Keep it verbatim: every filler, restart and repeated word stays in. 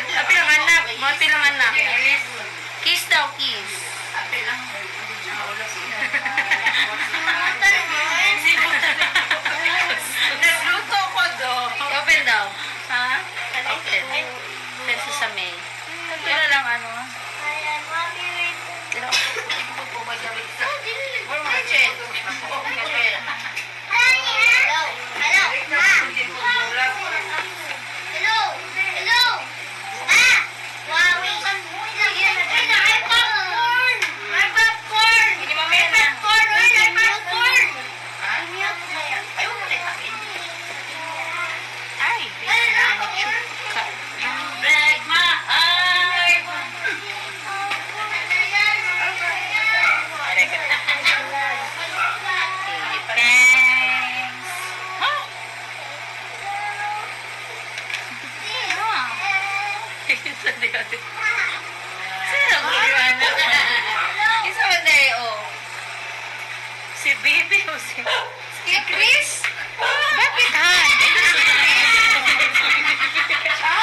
Api lang anak. Api lang anak. Kiss daw, kiss. Api lang. Nagluto ko do. Open daw. Ha? Open. Open sa May. Pero lang ano. Pero, Si Bibi o si... si Chris? Bakit ha? Ah,